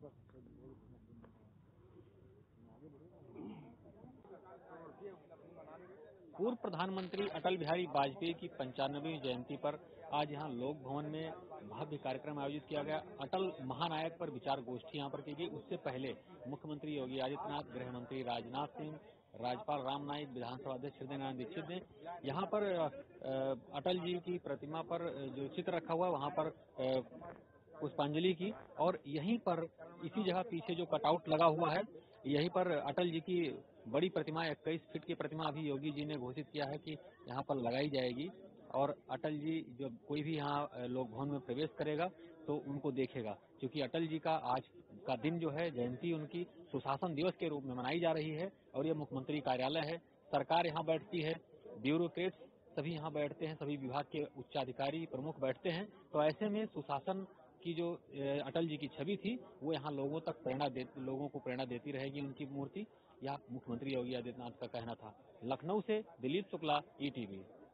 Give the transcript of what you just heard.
पूर्व प्रधानमंत्री अटल बिहारी वाजपेयी की 95वीं जयंती पर आज यहां लोक भवन में भव्य कार्यक्रम आयोजित किया गया। अटल महानायक पर विचार गोष्ठी यहां पर की गई। उससे पहले मुख्यमंत्री योगी आदित्यनाथ, गृह मंत्री राजनाथ सिंह, राज्यपाल राम नाईक, विधानसभा अध्यक्ष हृदय नारायण दीक्षित ने यहाँ पर अटल जी की प्रतिमा पर जो चित्र रखा हुआ है वहां पर पुष्पांजलि की और यहीं पर इसी जगह पीछे जो कटआउट लगा हुआ है यहीं पर अटल जी की बड़ी प्रतिमा 21 फीट की प्रतिमा अभी योगी जी ने घोषित किया है कि यहाँ पर लगाई जाएगी और अटल जी जब कोई भी यहाँ लोक भवन में प्रवेश करेगा तो उनको देखेगा, क्योंकि अटल जी का आज का दिन जो है जयंती उनकी सुशासन दिवस के रूप में मनाई जा रही है और ये मुख्यमंत्री कार्यालय है, सरकार यहाँ बैठती है, ब्यूरोक्रेट्स सभी यहाँ बैठते हैं, सभी विभाग के उच्चाधिकारी प्रमुख बैठते हैं। तो ऐसे में सुशासन की जो अटल जी की छवि थी वो यहाँ लोगों को प्रेरणा देती रहेगी उनकी मूर्ति। यह मुख्यमंत्री योगी आदित्यनाथ का कहना था। लखनऊ से दिलीप शुक्ला, ईटीवी।